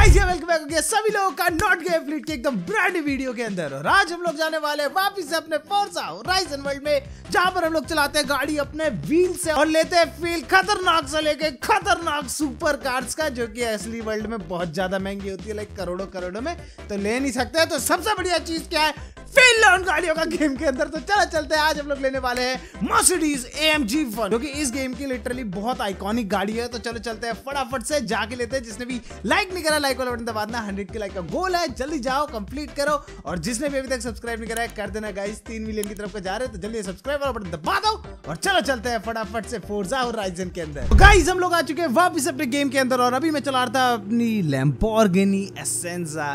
Guys ये welcome back हो गया सभी लोगों का नॉट गेम फ्लीट के एकदम ब्रांड वीडियो के अंदर। और आज हम लोग जाने वाले हैं वापस से अपने फोर्जा होराइजन वर्ल्ड में, जहां पर हम लोग चलाते हैं गाड़ी अपने व्हील से और लेते हैं फील खतरनाक से लेके खतरनाक सुपर कार्स का, जो कि असली वर्ल्ड में बहुत ज्यादा महंगी होती है, लाइक करोड़ों करोड़ों में तो ले नहीं सकते। तो सबसे बढ़िया चीज क्या है, फील उन गाड़ियों का गेम के अंदर। तो चलो चलते हैं। आज हम लोग लेने वाले हैं मर्सिडीज AMG 1, जो कि इस गेम की लिटरली बहुत आइकॉनिक गाड़ी है। तो चलो चलते हैं, फटाफट से जाके लेते हैं। जिसने भी लाइक नहीं करा, लाइक वाला बटन दबा देना। 100 के लाइक का गोल है, जल्दी जाओ कंप्लीट करो। और जिसने भी अभी तक सब्सक्राइब नहीं करा है कर देना गाइस, 3 मिलियन की तरफ जा रहे हैं, तो जल्दी सब्सक्राइब वाला बटन दबा दो और चलो चलते हैं फटाफट से फोर्जा होराइजन के अंदर। गाइस हम लोग आ चुके हैं वापस अपने गेम के अंदर और अभी मैं चला रहा था अपनी लैम्बोर्गिनी एसेंजा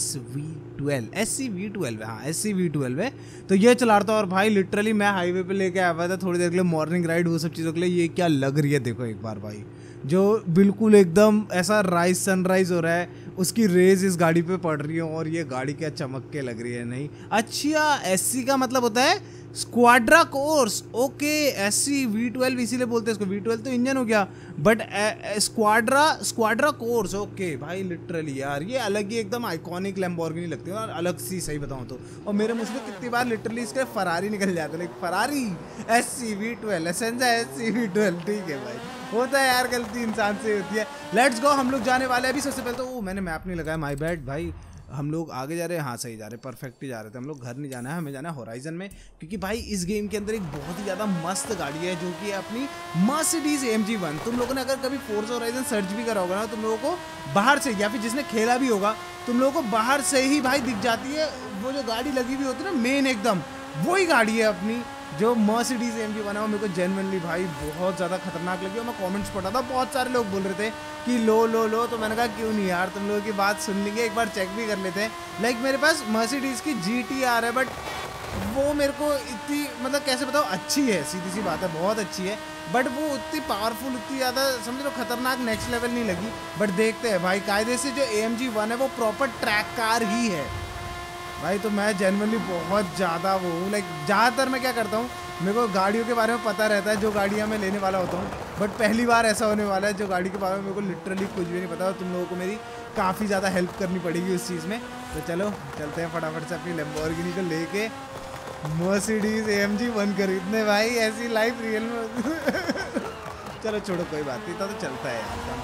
SCV12 हाँ SCV12 है। तो ये चला रहा था और भाई लिटरली मैं हाईवे पे लेके आया हुआ था थोड़ी देर के लिए, मॉर्निंग राइड वो सब चीज़ों के लिए। ये क्या लग रही है देखो एक बार भाई, जो बिल्कुल एकदम ऐसा सनराइज हो रहा है, उसकी रेज इस गाड़ी पे पड़ रही है और ये गाड़ी क्या चमक के लग रही है। नहीं अच्छा, SC का मतलब होता है स्क्वाड्रा कोर्स। ओके SCV12 इसीलिए बोलते हैं इसको। V12 तो इंजन हो गया, बट स्क्वाड्रा कोर्स। ओके भाई लिटरली यार ये अलग ही एकदम आइकॉनिक लैम्बोर्गिनी लगती है और अलग सी, सही बताऊं तो। और मेरे मुझ में कितनी बार लिटरली इसके फरारी निकल जाते, लाइक फरारी SCV12 एसेंजा SCV12। ठीक है भाई, होता है यार, गलती इंसान से होती है। लेट्स गो, हम लोग जाने वाले हैं अभी। सबसे पहले तो मैंने मैप नहीं लगाया, माय बैड भाई। हम लोग आगे जा रहे हैं, हाँ सही जा रहे हैं, परफेक्ट ही जा रहे थे। हम लोग घर नहीं जाना है, हमें जाना है होराइजन में, क्योंकि भाई इस गेम के अंदर एक बहुत ही ज़्यादा मस्त गाड़ी है जो कि है अपनी मर्सिडीज AMG 1। तुम लोगों ने अगर कभी फोर्जा होराइजन सर्च भी करा होगा ना, तुम लोगों को बाहर से, या फिर जिसने खेला भी होगा, तुम लोगों को बाहर से ही भाई दिख जाती है वो जो गाड़ी लगी हुई होती है ना, मेन एकदम वही गाड़ी है अपनी जो मर्सिडीज AMG 1 है। वो मेरे को जेन्युइनली भाई बहुत ज़्यादा खतरनाक लगी। और मैं कमेंट्स पढ़ा था, बहुत सारे लोग बोल रहे थे कि लो, तो मैंने कहा क्यों नहीं यार, तुम लोगों की बात सुन लेंगे, एक बार चेक भी कर लेते हैं। लाइक मेरे पास मर्सिडीज़ की GTR है, बट वो मेरे को इतनी, मतलब कैसे बताओ, अच्छी है, सीधी सी बात है, बहुत अच्छी है, बट वो उतनी पावरफुल, उतनी ज़्यादा समझ लो खतरनाक नेक्स्ट लेवल नहीं लगी। बट देखते हैं भाई, कायदे से जो AMG 1 है वो प्रॉपर ट्रैक कार ही है भाई। तो मैं जेन्युइनली बहुत ज़्यादा वो हूँ, लाइक ज़्यादातर मैं क्या करता हूँ, मेरे को गाड़ियों के बारे में पता रहता है जो गाड़ियाँ मैं लेने वाला होता हूँ, बट पहली बार ऐसा होने वाला है जो गाड़ी के बारे में मेरे को लिटरली कुछ भी नहीं पता। और तुम लोगों को मेरी काफ़ी ज़्यादा हेल्प करनी पड़ेगी उस चीज़ में। तो चलो चलते हैं फटाफट से अपनी लैम्बोर्गिनी को लेके मर्सिडीज AMG 1 खरीदने भाई। ऐसी लाइफ रियल में चलो छोड़ो, कोई बात नहीं, तो चलता है यार,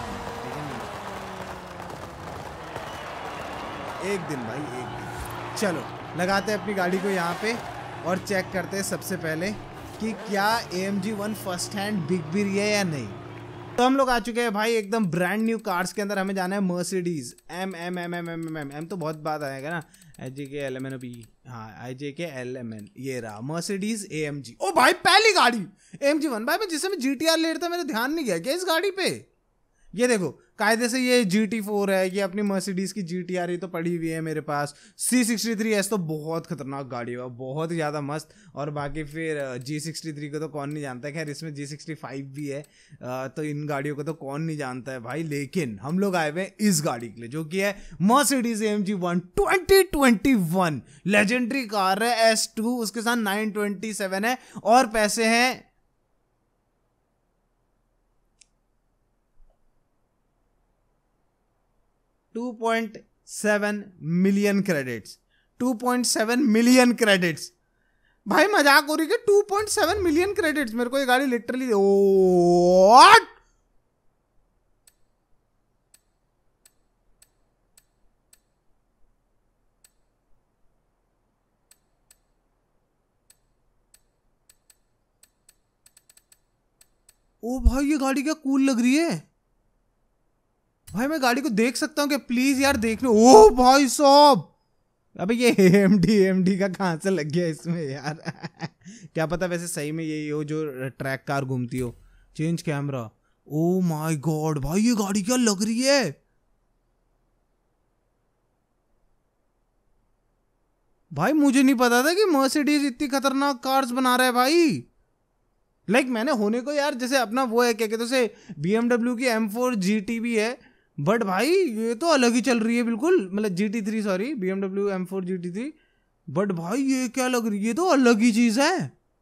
एक दिन भाई एक दिन। चलो लगाते हैं अपनी गाड़ी को यहाँ पे और चेक करते हैं सबसे पहले कि क्या AMG 1 फर्स्ट हैंड बिक भी रही है या नहीं। तो हम लोग आ चुके हैं भाई एकदम ब्रांड न्यू कार्स के अंदर। हमें जाना है मर्सिडीज M तो बहुत बात आएगा ना, IJK LMN हाँ IJK LMN, ये रहा मर्सिडीज AMG। ओ भाई पहली गाड़ी AMG 1 भाई। मैं जिस समय GTR ले रहा था मेरा ध्यान नहीं गया क्या इस गाड़ी पे। ये देखो कायदे से ये GT4 है, ये अपनी मर्सिडीज की GTR ये तो पड़ी हुई है मेरे पास। C63S तो बहुत खतरनाक गाड़ी है, बहुत ही ज़्यादा मस्त। और बाकी फिर G63 को तो कौन नहीं जानता है, खैर इसमें G65 भी है, तो इन गाड़ियों को तो कौन नहीं जानता है भाई। लेकिन हम लोग आए हुए हैं इस गाड़ी के लिए, जो कि है मर्सिडीज AMG 1 2021 लेजेंडरी कार है S2, उसके साथ 927 है और पैसे हैं 2.7 मिलियन क्रेडिट्स। 2.7 मिलियन क्रेडिट्स भाई, मजाक हो रही है। 2.7 मिलियन क्रेडिट्स मेरे को ये गाड़ी लिटरली। व्हाट ओ भाई, ये गाड़ी क्या कूल लग रही है भाई। मैं गाड़ी को देख सकता हूँ क्या प्लीज यार, देखने। ओ भाई साहब, अबे ये AMD का कहाँ से लग गया इसमें यार क्या पता वैसे सही में यही हो जो ट्रैक कार घूमती हो। Change camera, oh my god भाई ये गाड़ी क्या लग रही है भाई। मुझे नहीं पता था कि मर्सिडीज इतनी खतरनाक कार्स बना रहा है भाई। लाइक मैंने होने को यार, जैसे अपना वो है क्या कहते हैं, BMW की M4 GT भी है, बट भाई ये तो अलग ही चल रही है बिल्कुल, मतलब GT3 sorry, BMW M4 GT3। But भाई ये क्या लग रही है, ये तो अलग ही चीज है।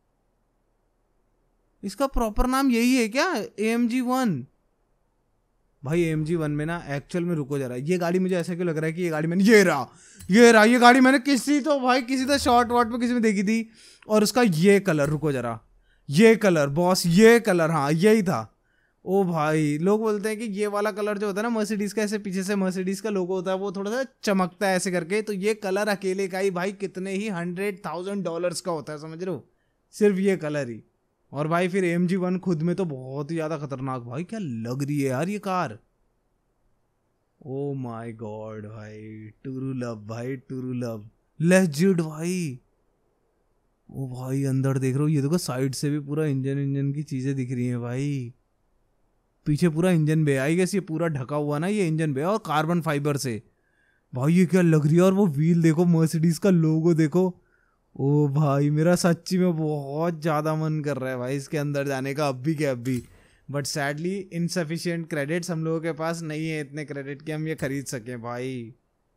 इसका प्रॉपर नाम यही है क्या, AMG 1? भाई AMG1 में ना एक्चुअल में, रुको जरा, ये गाड़ी मुझे ऐसा क्यों लग रहा है कि ये गाड़ी मैंने, ये गाड़ी मैंने किसी तो शॉर्ट वॉट पे किसी में देखी थी। और उसका ये कलर, रुको जरा, ये कलर बॉस, ये कलर, हाँ यही था। ओ भाई, लोग बोलते हैं कि ये वाला कलर जो होता है ना मर्सिडीज का, ऐसे पीछे से मर्सिडीज का लोगो होता है, वो थोड़ा सा चमकता है ऐसे करके, तो ये कलर अकेले का ही भाई कितने ही $100,000 का होता है, समझ रहे हो, सिर्फ ये कलर ही। और भाई फिर AMG1 खुद में तो बहुत ही ज्यादा खतरनाक, भाई क्या लग रही है यार ये कार। ओ माय गॉड भाई, टूरू लव भाई, टूरू लव लेजिट भाई। ओ भाई अंदर देख रहे हो, ये देखो साइड से भी पूरा इंजन की चीजें दिख रही हैं भाई, पीछे पूरा इंजन बे, आई गेस ये पूरा ढका हुआ ना ये इंजन बे, और कार्बन फाइबर से। भाई ये क्या लग रही है, और वो व्हील देखो, मर्सिडीज का लोगो देखो। ओ भाई मेरा सच्ची में बहुत ज़्यादा मन कर रहा है भाई इसके अंदर जाने का, अब भी क्या अब भी, बट सैडली इनसफिशिएंट क्रेडिट्स हम लोगों के पास नहीं है, इतने क्रेडिट कि हम ये खरीद सकें भाई।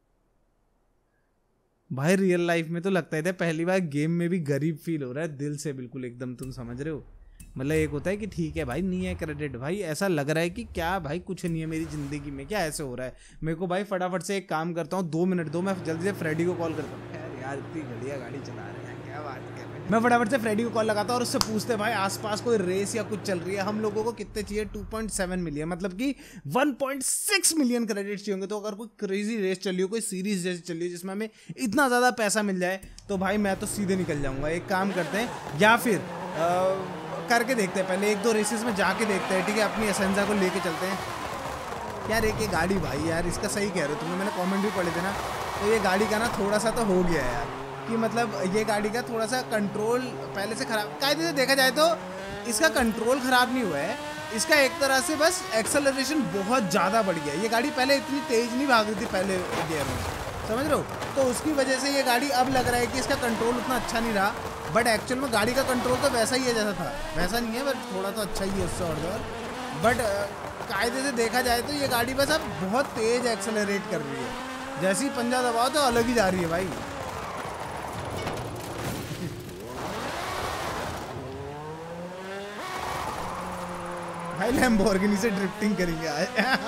भाई रियल लाइफ में तो लगता है पहली बार गेम में भी गरीब फील हो रहा है दिल से, बिल्कुल एकदम, तुम समझ रहे हो। मतलब एक होता है कि ठीक है भाई नहीं है क्रेडिट, भाई ऐसा लग रहा है कि क्या भाई कुछ नहीं है मेरी ज़िंदगी में, क्या ऐसे हो रहा है मेरे को। भाई फटाफट से एक काम करता हूँ, 2 मिनट दो, मैं जल्दी से फ्रेडी को कॉल करता हूँ। यार इतनी बढ़िया गाड़ी चला रहे हैं, क्या बात कर रहे हैं। मैं फटाफट से फ्रेडी को कॉल लगाता हूँ और उससे पूछते भाई आसपास कोई रेस या कुछ चल रही है, हम लोगों को कितने चाहिए, 2.7 मिलियन, मतलब कि 1.6 मिलियन क्रेडिट चाहिए। तो अगर कोई क्रेजी रेस चली हो, कोई सीरीज जैसी चली हो जिसमें हमें इतना ज़्यादा पैसा मिल जाए, तो भाई मैं तो सीधे निकल जाऊँगा। एक काम करते हैं, या फिर करके देखते हैं, पहले 1-2 रेसेस में जाके देखते हैं, ठीक है, अपनी एसेंजा को लेके चलते हैं। यार एक ये गाड़ी भाई, यार इसका सही कह रहे हो तुमने, मैंने कमेंट भी पढ़े थे ना, तो ये गाड़ी का ना थोड़ा सा तो हो गया है यार, कि मतलब ये गाड़ी का थोड़ा सा कंट्रोल पहले से ख़राब, कायदे से देखा जाए तो इसका कंट्रोल ख़राब नहीं हुआ है, इसका एक तरह से बस एक्सेलरेशन बहुत ज़्यादा बढ़ गया है। ये गाड़ी पहले इतनी तेज़ नहीं भाग रही थी पहले गियर में, समझ रहे हो, तो उसकी वजह से ये गाड़ी अब लग रहा है कि इसका कंट्रोल उतना अच्छा नहीं रहा, बट एक्चुअल में गाड़ी का कंट्रोल तो वैसा ही है जैसा था, वैसा नहीं है, बट थोड़ा तो अच्छा ही है उससे और। बट कायदे से देखा जाए तो ये गाड़ी बस अब बहुत तेज़ एक्सेलरेट कर रही है, जैसे ही पंजा दबाओ तो अलग ही जा रही है भाई। भाई लैम्बोर्गिनी से ड्रिफ्टिंग करेंगे आज।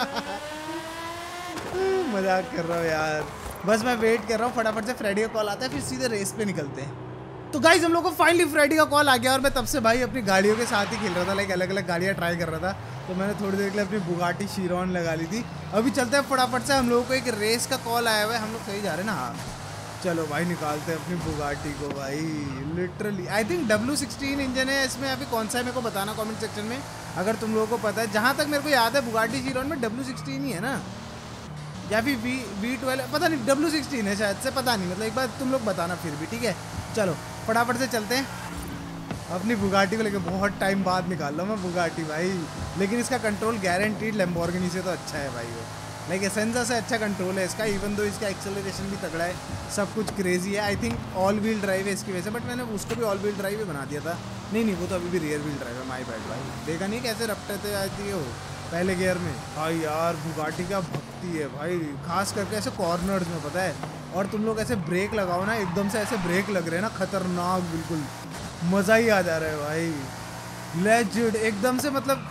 मजाक कर रहा हूँ यार, बस मैं वेट कर रहा हूँ फटाफट से फ्रेडी का कॉल आता है, फिर सीधे रेस पे निकलते हैं। तो गाइज हम लोग को फाइनली फ्रेडी का कॉल आ गया, और मैं तब से भाई अपनी गाड़ियों के साथ ही खेल रहा था, लाइक अलग अलग गाड़ियाँ ट्राई कर रहा था। तो मैंने थोड़ी देर के लिए अपनी बुगाटी शिरॉन लगा ली थी। अभी चलते हैं फटाफट से, हम लोगों को एक रेस का कॉल आया हुआ है, हम लोग सही जा रहे हैं ना। हाँ चलो भाई निकालते हैं अपनी बुगाटी को भाई, literally I think W16 engine है इसमें, अभी कौन सा है मेरे को बताना कमेंट सेक्शन में अगर तुम लोगों को पता है। जहाँ तक मेरे को याद है बुगाटी शिरॉन में W16 ही है ना, या फिर V12, पता नहीं, W16 है शायद से, पता नहीं, मतलब एक बार तुम लोग बताना फिर भी, ठीक है। चलो फटाफट से चलते हैं अपनी बुगाटी को लेकर, बहुत टाइम बाद निकाल लो मैं बुगाटी भाई, लेकिन इसका कंट्रोल गारंटीड लैम्बोर्गिनी से तो अच्छा है भाई, वो लाइक एसेंजा से अच्छा कंट्रोल है इसका, इवन दो इसका एक्सेलरेशन भी तगड़ा है, सब कुछ क्रेजी है। I think all wheel drive है इसकी वजह से, बट मैंने उसको भी ऑल व्हील ड्राइव ही बना दिया था। नहीं वो तो अभी भी रियर व्हील ड्राइव है, माई बैड भाई, देखा नहीं कैसे रपटे आती है वो पहले गियर में। भाई यार बुगाटी का भक्ति है भाई, खास करके ऐसे कॉर्नर्स में, पता है, और तुम लोग ऐसे ब्रेक लगाओ ना, एकदम से ऐसे ब्रेक लग रहे हैं ना खतरनाक, बिल्कुल मज़ा ही आ जा रहा है भाई, लेजिट एकदम से, मतलब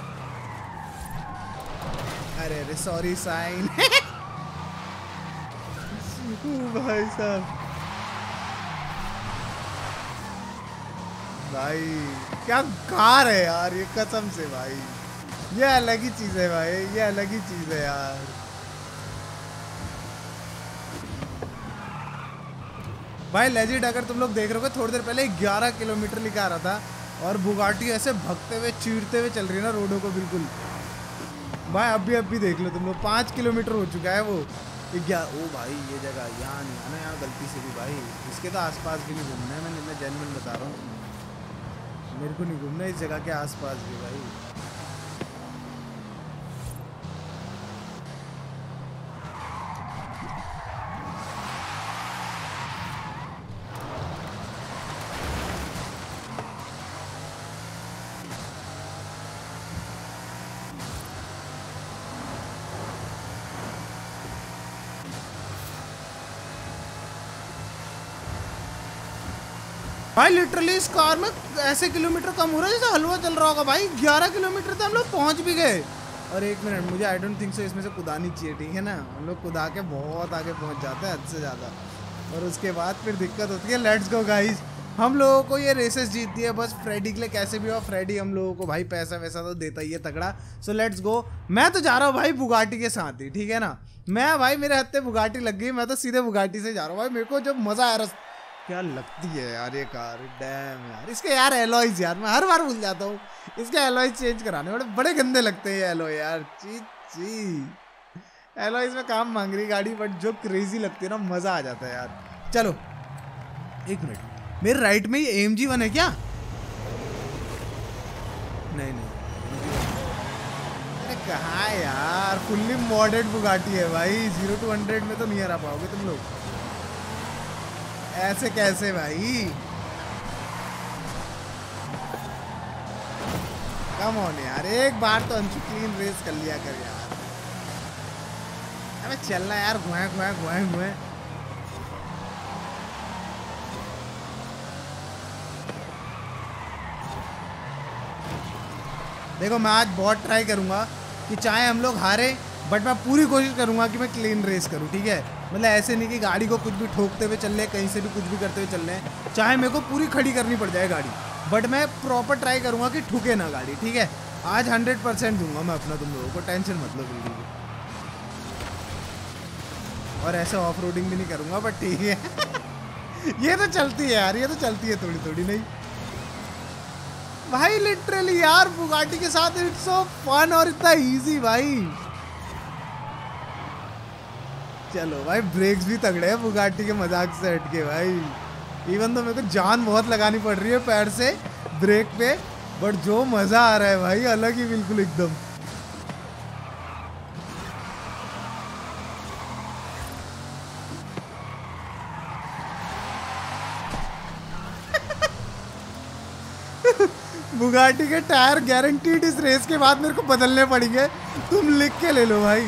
अरे सॉरी साइन। भाई साहब भाई क्या कार है यार ये, कसम से भाई ये अलग ही चीज़ है भाई, ये अलग ही चीज़ है यार। भाई लेजिट अगर तुम लोग देख रहे हो, थोड़ी देर पहले 11 किलोमीटर लिखा रहा था, और बुगाटी ऐसे भगते हुए चीरते हुए चल रही है ना रोडों को, बिल्कुल भाई। अब भी देख लो तुम लोग, 5 किलोमीटर हो चुका है वो। ओ भाई ये जगह यहाँ नहीं आना, यहाँ गलती से भी भाई, इसके तो आसपास भी नहीं घूमना है, मैं जेन्युइन बता रहा हूँ, मेरे को नहीं घूमना इस जगह के आसपास भी भाई। भाई लिटरली इस कार में ऐसे किलोमीटर कम हो रहा है जैसे हलवा चल रहा होगा भाई। 11 किलोमीटर तो हम लोग पहुंच भी गए, और 1 मिनट, मुझे आई डोंट थिंक सो इसमें से कुदानी चाहिए, ठीक है ना। हम लोग कुदा के बहुत आगे पहुंच जाते हैं, हद से ज़्यादा, और उसके बाद फिर दिक्कत होती है। लेट्स गो गाइस, हम लोगों को ये रेसेस जीतती है बस फ्रेडी के लिए कैसे भी हो। फ्रेडी हम लोगों को भाई पैसा वैसा तो देता ही है तगड़ा। So let's go. मैं तो जा रहा हूँ भाई बुगाटी के साथ ही, ठीक है ना। मैं भाई मेरे हत्ते बुगाटी लग गई, मैं तो सीधे बुगाटी से जा रहा हूँ भाई। मेरे को जब मज़ा आया, क्या लगती है यार ये कार, डैम यार। इसके यार एलॉयज यार, मैं हर बार भूल जाता हूँ इसके एलॉयज चेंज कराने, बड़े गंदे लगते हैं ये एलॉय यार। ची ची, एलॉयज में काम मांग रही गाड़ी, बट जो क्रेजी लगती है ना, मज़ा आ जाता है यार। चलो 1 मिनट, मेरे राइट में ये AMG1 है क्या? नहीं, अरे कहाँ है यार, फुल्ली मॉडेड बुगाटी है भाई। 0 to 100 में तो नहीं हरा पाओगे तुम लोग, ऐसे कैसे भाई। कम ऑन यार, एक बार तो अंशु क्लीन रेस कर लिया कर यार। अबे चलना यार, घुए। देखो मैं आज बहुत ट्राई करूंगा कि चाहे हम लोग हारे, बट मैं पूरी कोशिश करूंगा कि मैं क्लीन रेस करूं, ठीक है। मतलब ऐसे नहीं कि गाड़ी को कुछ भी ठोकते हुए चल रहे, कहीं से भी कुछ भी करते हुए चल रहे हैं, चाहे मेरे को पूरी खड़ी करनी पड़ जाए गाड़ी, बट मैं प्रॉपर ट्राई करूंगा कि ठुके ना गाड़ी, ठीक है। आज 100% दूंगा मैं अपना, तुम लोगों को टेंशन मत लो बिल्कुल भी। और ऐसे ऑफ रोडिंग भी नहीं करूंगा, बट ठीक है। ये तो चलती है यार, ये तो चलती है थोड़ी थोड़ी, नहीं भाई लिटरली यार बुगाटी के साथ इट्स सो फन और इतना इजी भाई। चलो भाई, ब्रेक्स भी तगड़े हैं बुगाटी के मजाक से हटके भाई। इवन तो मेरे को जान बहुत लगानी पड़ रही है पैर से ब्रेक पे, बट जो मजा आ रहा है भाई अलग ही बिल्कुल एकदम। बुगाटी के टायर गारंटीड इस रेस के बाद मेरे को बदलने पड़ेंगे, तुम लिख के ले लो भाई।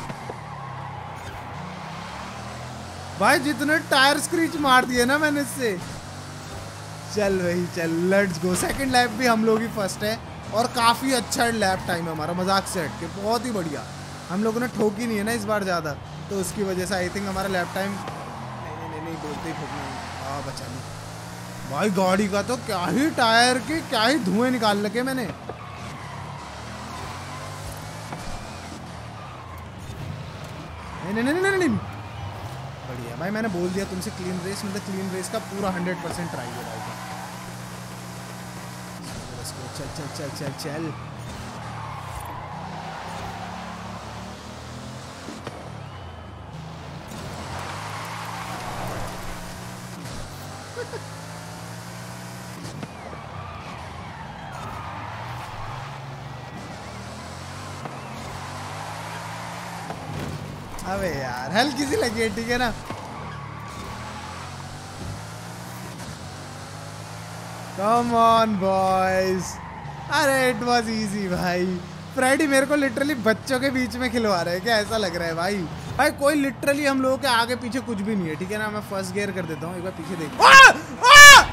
भाई जितने टायर स्क्रीच मार दिए ना मैंने इससे। चल भाई चल, लेट्स गो। सेकंड लैप भी हम लोग ही फर्स्ट है, और काफ़ी अच्छा लैप टाइम है हमारा, मजाक से हट के बहुत ही बढ़िया। हम लोगों ने ठोकी नहीं है ना इस बार ज़्यादा, तो उसकी वजह से आई थिंक हमारा लैप टाइम नहीं बोलते ही ठोकना। हाँ बचा नहीं भाई, गाड़ी का तो क्या ही टायर के क्या ही धुएं निकाल लगे मैंने। नहीं बढ़िया भाई, मैंने बोल दिया तुमसे क्लीन रेस, मतलब क्लीन रेस का पूरा 100% ट्राई हो रहा है। चल चल चल चल चल। अबे यार हल्की सी लगी है, ठीक है ना। कम ऑन बॉयज, अरे इट वाज इजी भाई। फ्रेडी मेरे को लिटरली बच्चों के बीच में खिलवा रहे हैं क्या, ऐसा लग रहा है भाई। भाई कोई लिटरली हम लोगों के आगे पीछे कुछ भी नहीं है, ठीक है ना। मैं फर्स्ट गियर कर देता हूँ, एक बार पीछे देख।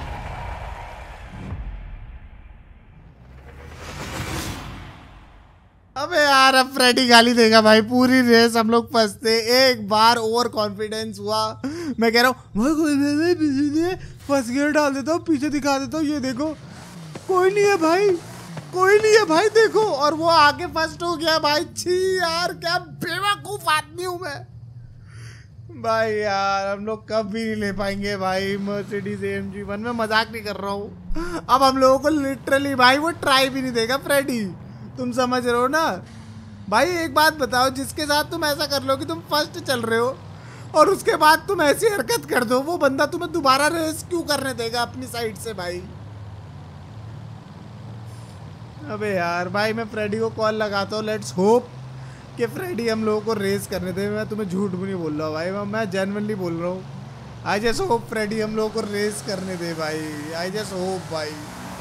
अबे यार अब फ्रेडी गाली देगा भाई। पूरी रेस हम लोग फंसते, एक बार ओवर कॉन्फिडेंस हुआ, मैं कह रहा हूँ फर्स्ट गियर डाल देता हूँ, पीछे दिखा देता हूँ, ये देखो कोई नहीं है भाई, कोई नहीं है भाई, देखो। और वो आगे फर्स्ट हो गया भाई। छी यार क्या बेवकूफ आदमी हूँ मैं भाई। यार हम लोग कभी नहीं ले पाएंगे भाई मर्सिडीज AMG1 में, मजाक नहीं कर रहा हूँ। अब हम लोगों को लिटरली भाई वो ट्राई भी नहीं देगा फ्रेडी, तुम समझ रहे हो ना भाई। एक बात बताओ, जिसके साथ तुम ऐसा कर लो कि तुम फर्स्ट चल रहे हो और उसके बाद तुम ऐसी हरकत कर दो, वो बंदा तुम्हें दोबारा रेस क्यों करने देगा अपनी साइड से भाई। अबे यार भाई मैं फ्रेडी को कॉल लगाता हूँ, लेट्स होप कि फ्रेडी हम लोगों को रेस करने दे। मैं तुम्हें झूठ भी नहीं बोल रहा भाई, मैं जेन्युइनली बोल रहा हूँ। आई जस्ट होप फ्रेडी हम लोगों को रेस करने दे भाई, आई जस्ट होप भाई।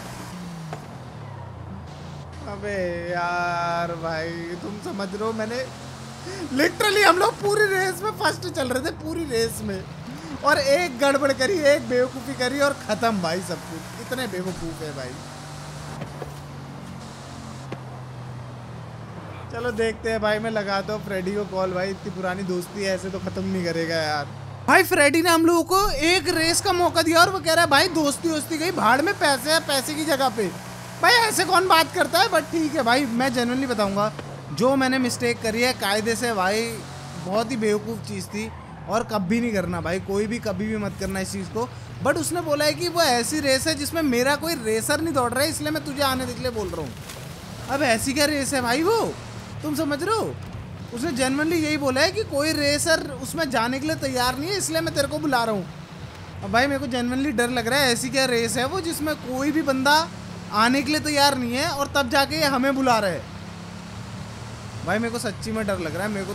अबे यार भाई तुम समझ रहे हो, मैंने लिटरली हम लोग पूरी रेस में फर्स्ट चल रहे थे, पूरी रेस में, और एक गड़बड़ करी, एक बेवकूफ़ी करी और ख़त्म भाई सब कुछ। इतने बेवकूफ़ है भाई। चलो देखते हैं भाई, मैं लगाता हूँ फ्रेडी को कॉल। भाई इतनी पुरानी दोस्ती है, ऐसे तो खत्म नहीं करेगा यार। भाई फ्रेडी ने हम लोगों को एक रेस का मौका दिया और वो कह रहा है भाई दोस्ती दोस्ती गई भाड़ में, पैसे है पैसे की जगह पे। भाई ऐसे कौन बात करता है? बट ठीक है भाई, मैं जेन्युइनली बताऊंगा जो मैंने मिस्टेक करी है कायदे से भाई, बहुत ही बेवकूफ़ चीज़ थी और कभी नहीं करना भाई, कोई भी कभी भी मत करना इस चीज़ को। बट उसने बोला है कि वो ऐसी रेस है जिसमें मेरा कोई रेसर नहीं दौड़ रहा है, इसलिए मैं तुझे आने के लिए बोल रहा हूँ। अब ऐसी क्या रेस है भाई वो, तुम समझ रहे हो? उसने जेन्युइनली यही बोला है कि कोई रेसर उसमें जाने के लिए तैयार नहीं है, इसलिए मैं तेरे को बुला रहा हूँ। अब भाई मेरे को जेन्युइनली डर लग रहा है, ऐसी क्या रेस है वो जिसमें कोई भी बंदा आने के लिए तैयार नहीं है और तब जाके ये हमें बुला रहे हैं। भाई मेरे को सच्ची में डर लग रहा है, मेरे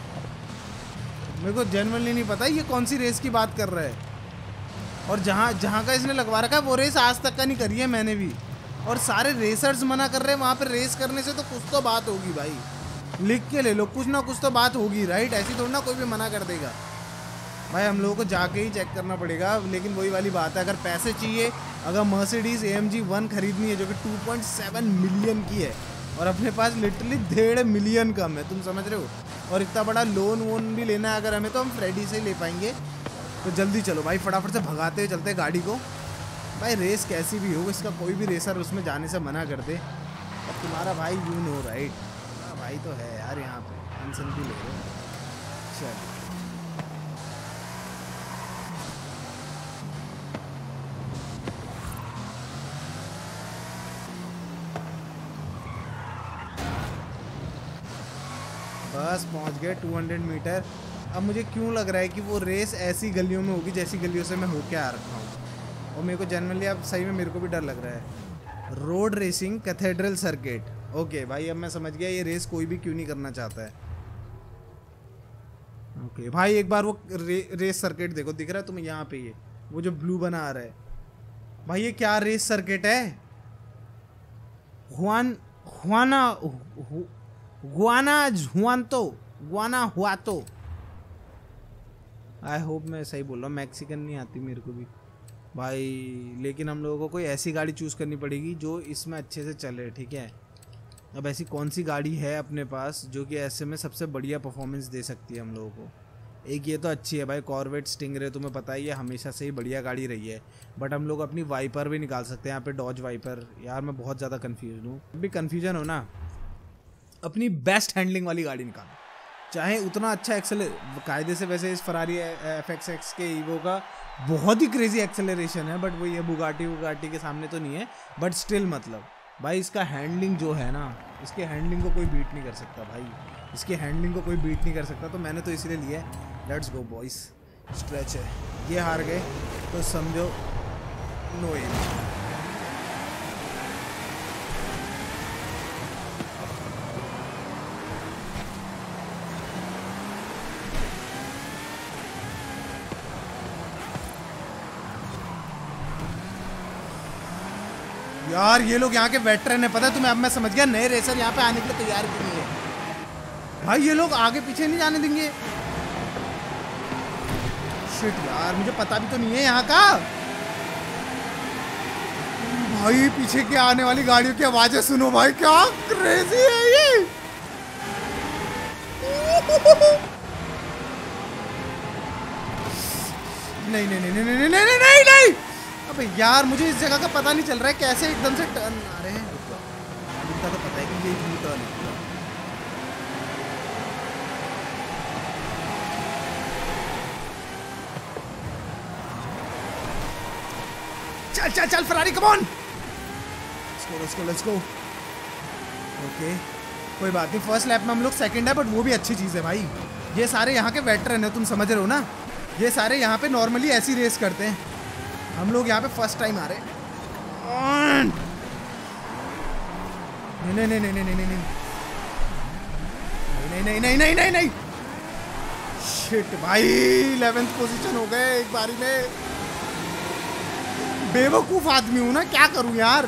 को जेन्युइनली नहीं पता ये कौन सी रेस की बात कर रहा है। और जहाँ का इसने लगवा रखा है वो रेस आज तक का नहीं करी है मैंने भी, और सारे रेसर्स मना कर रहे हैं वहाँ पे रेस करने से, तो कुछ तो बात होगी भाई, लिख के ले लो, कुछ ना कुछ तो बात होगी राइट। ऐसी थोड़ी ना कोई भी मना कर देगा भाई, हम लोगों को जाके ही चेक करना पड़ेगा। लेकिन वही वाली बात है, अगर पैसे चाहिए, अगर मर्सिडीज AMG 1 खरीदनी है जो कि 2.7 मिलियन की है और अपने पास लिटरली 1.5 मिलियन कम है, तुम समझ रहे हो, और इतना बड़ा लोन वोन भी लेना है अगर हमें, तो हम फ्रेडी से ही ले पाएंगे। तो जल्दी चलो भाई, फटाफट से भगाते हुए चलते हैं गाड़ी को। भाई रेस कैसी भी हो, इसका कोई भी रेसर उसमें जाने से मना कर दे। अब तुम्हारा भाई यू नो राइट, भाई तो है यार यहाँ पे, टेंशन भी ले रहे। चल बस पहुँच गए 200 मीटर। अब मुझे क्यों लग रहा है कि वो रेस ऐसी गलियों में होगी जैसी गलियों से मैं होके आ रखा हूँ, और मेरे को जनरली अब सही में मेरे को भी डर लग रहा है। Road racing cathedral circuit, okay भाई अब मैं समझ गया ये रेस कोई भी क्यों नहीं करना चाहता है। ओके भाई एक बार वो रेस सर्किट देखो, दिख रहा है तुम्हें यहाँ पे, ये वो जो ब्लू बना आ रहा है भाई, ये क्या रेस सर्किट है? गुआना हुआ तो आई होप मैं सही बोल रहा हूँ, मैक्सिकन नहीं आती मेरे को भी भाई। लेकिन हम लोगों को कोई ऐसी गाड़ी चूज़ करनी पड़ेगी जो इसमें अच्छे से चले, ठीक है। अब ऐसी कौन सी गाड़ी है अपने पास जो कि ऐसे में सबसे बढ़िया परफॉर्मेंस दे सकती है हम लोगों को? एक ये तो अच्छी है भाई, कॉर्वेट स्टिंगरे, तुम्हें पता ही है हमेशा से ही बढ़िया गाड़ी रही है। बट हम लोग अपनी वाइपर भी निकाल सकते हैं यहाँ पे, डॉज वाइपर। यार मैं बहुत ज़्यादा कन्फ्यूज हूँ, अभी कन्फ्यूजन हो ना, अपनी बेस्ट हैंडलिंग वाली गाड़ी निकालो, चाहे उतना अच्छा कायदे से। वैसे इस फरारी FXX के ईवो का बहुत ही क्रेजी एक्सेलरेशन है, बट वो ये बुगाटी के सामने तो नहीं है, बट स्टिल मतलब भाई इसका हैंडलिंग जो है ना, इसके हैंडलिंग को कोई बीट नहीं कर सकता भाई, इसके हैंडलिंग को कोई बीट नहीं कर सकता। तो मैंने तो इसलिए लिया है, लेट्स गो बॉयज, स्ट्रेच है। ये हार गए तो समझो नो एम। यार ये लोग यहाँ के वेटरन है, पता है तुम्हें? अब मैं समझ गया नए रेसर यहाँ पे आने के लिए तैयार क्यों नहीं है भाई, ये लोग आगे पीछे नहीं जाने देंगे। शिट यार, मुझे पता भी तो नहीं है यहाँ का भाई। पीछे के आने वाली गाड़ियों की आवाजें सुनो भाई, क्या क्रेजी है ये। नहीं नहीं नहीं नहीं नहीं नहीं नहीं नहीं नहीं, अबे यार मुझे इस जगह का पता नहीं चल रहा है कैसे एकदम से टर्न आ रहे हैं। इतना तो पता है कि ये यू टर्न है। चल चल चल Ferrari, come on, let's go. Okay कोई बात नहीं, फर्स्ट लैप में हम लोग सेकंड है, बट वो भी अच्छी चीज़ है भाई। ये सारे यहाँ के वेटरन है, तुम समझ रहे हो ना, ये सारे यहाँ पे नॉर्मली ऐसी रेस करते हैं, हम लोग यहाँ पे फर्स्ट टाइम आ रहे हैं। नहीं नहीं नहीं नहीं नहीं नहीं नहीं नहीं नहीं नहीं नहीं नहीं, शिट भाई 11th पोजीशन हो गए एक बारी में। बेवकूफ आदमी हूं ना, क्या करूं यार।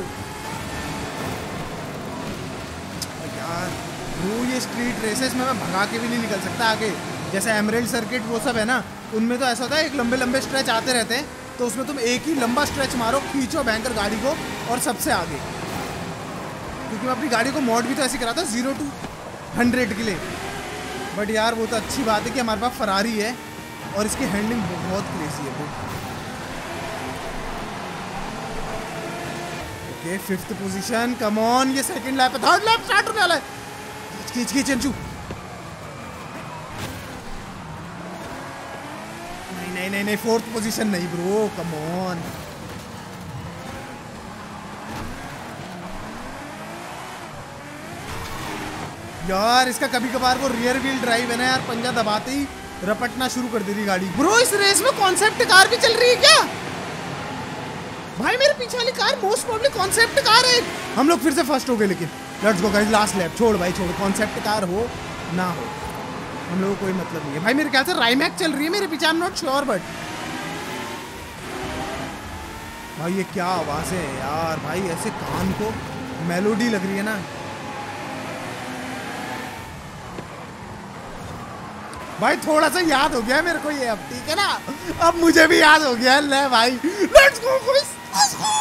ये स्ट्रीट रेसेस में मैं भगा के भी नहीं निकल सकता आगे, जैसे एमरेल्ड सर्किट वो सब है ना, उनमें तो ऐसा होता है एक लंबे लंबे स्ट्रेच आते रहते हैं, तो उसमें तुम एक ही लंबा स्ट्रेच मारो, खींचो बैंकर गाड़ी को और सबसे आगे। क्योंकि मैं अपनी गाड़ी को मॉड भी तो ऐसे कराता हूँ 0 to 100 के लिए। बट यार वो तो अच्छी बात है कि हमारे पास फरारी है और इसकी हैंडलिंग बहुत क्रेजी है। Okay 5th position, come on, ये सेकंड लैप है, थर्ड लैप स्टार्ट होने वाला है। खींच अंशु, नहीं 4th पोजीशन नहीं ब्रो, कम ऑन। यार इसका कभी कभार वो रियर व्हील ड्राइव है ना यार, पंजा दबाते ही रपटना शुरू कर दे रही गाड़ी। ब्रो इस रेस में कॉन्सेप्ट कार भी चल रही है क्या? भाई मेरे पीछे वाली car most probably concept car है। हम लोग फिर से फर्स्ट हो गए, लेकिन let's go guys, last lap. छोड़ भाई छोड़, कॉन्सेप्ट कार हो ना हो हम लोगों को कोई मतलब नहीं है। भाई मेरे ख्याल से राइमैक चल रही है मेरे पीछे, I am not sure, but भाई ये क्या आवाज है यार, भाई ऐसे कान को मेलोडी लग रही है ना। भाई थोड़ा सा याद हो गया मेरे को ये, अब ठीक है ना, अब मुझे भी याद हो गया। ले भाई let's go guys, let's go.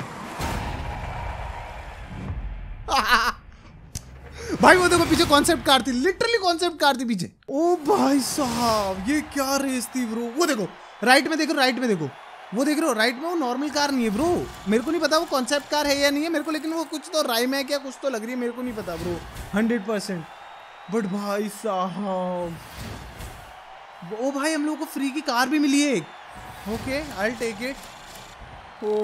भाई वो देखो पीछे कॉन्सेप्ट कार थी, लिटरली कॉन्सेप्ट कार थी पीछे। ओ भाई साहब ये क्या रेस थी ब्रो। वो देखो राइट में देखो, राइट में देखो, वो देख रहे हो राइट में, वो नॉर्मल कार नहीं है ब्रो। मेरे को नहीं पता वो कॉन्सेप्ट कार है या नहीं है मेरे को, लेकिन वो कुछ तो राइमैक या कुछ तो लग रही है, मेरे को नहीं पता ब्रो 100%। बट भाई साहब, ओ भाई हम लोगों को फ्री की कार भी मिली है एक। Okay I will take it. Oh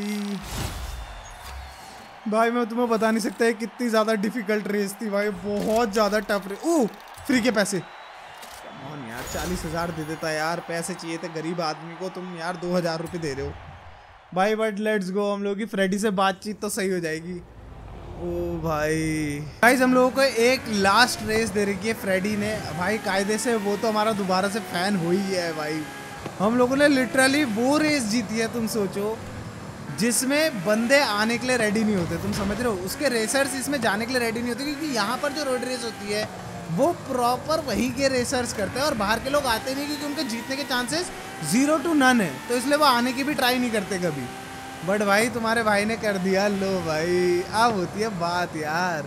भाई मैं तुम्हें बता नहीं सकता है कितनी ज्यादा डिफिकल्ट रेस थी भाई, बहुत ज्यादा टफ रेस। ओ फ्री के पैसे, कम ऑन यार 40,000 दे देता यार, पैसे चाहिए थे गरीब आदमी को, तुम यार 2,000 रुपये दे रहे हो भाई। बट लेट्स गो, हम लोग की फ्रेडी से बातचीत तो सही हो जाएगी। ओ भाई गाइस हम लोगों को एक लास्ट रेस दे रखी है फ्रेडी ने भाई, कायदे से वो तो हमारा दोबारा से फैन हो ही है भाई। हम लोगों ने लिटरली वो रेस जीती है, तुम सोचो, जिसमें बंदे आने के लिए रेडी नहीं होते, तुम समझ रहे हो, उसके रेसर्स इसमें जाने के लिए रेडी नहीं होते, क्योंकि यहाँ पर जो रोड रेस होती है वो प्रॉपर वहीं के रेसर्स करते हैं और बाहर के लोग आते नहीं, क्योंकि उनके जीतने के चांसेस 0 to none है, तो इसलिए वो आने की भी ट्राई नहीं करते कभी। बट भाई तुम्हारे भाई ने कर दिया, लो भाई अब होती है बात यार।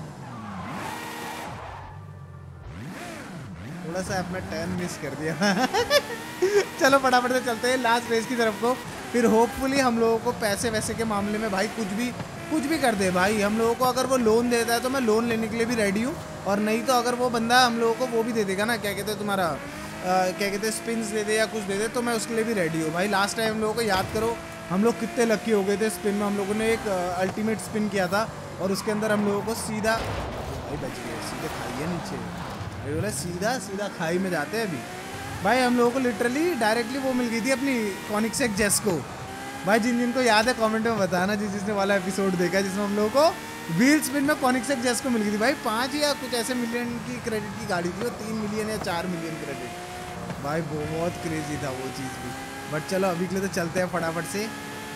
थोड़ा सा अपना टर्न मिस कर दिया। चलो फटाफट से चलते हैं लास्ट रेस की तरफ को, फिर होपफुली हम लोगों को पैसे वैसे के मामले में भाई कुछ भी कर दे भाई। हम लोगों को अगर वो लोन देता है तो मैं लोन लेने के लिए भी रेडी हूँ, और नहीं तो अगर वो बंदा हम लोगों को वो भी दे देगा ना, क्या कहते हैं तुम्हारा क्या कहते हैं स्पिन्स दे दे या कुछ दे दे, तो मैं उसके लिए भी रेडी हूँ भाई। लास्ट टाइम हम लोगों को याद करो हम लोग कितने लकी हो गए थे स्पिन में, हम लोगों ने एक अल्टीमेट स्पिन किया था और उसके अंदर हम लोगों को सीधा भाई बच गए, सीधे खाई है नीचे भाई, बोला सीधा खाई में जाते हैं अभी भाई। हम लोगों को लिटरली डायरेक्टली वो मिल गई थी अपनी कॉनिक्सेक जेस्को भाई। जिनको याद है कमेंट में बताना, जिसने वाला एपिसोड देखा जिसमें हम लोगों को व्हील स्पिन में कॉनिक्सेक जेस्को मिल गई थी भाई। 5 या कुछ ऐसे मिलियन की क्रेडिट की गाड़ी थी वो, 3 मिलियन या 4 मिलियन क्रेडिट भाई, बहुत क्रेजी था वो चीज़ भी। बट चलो अभी के लिए तो चलते हैं फटाफट से,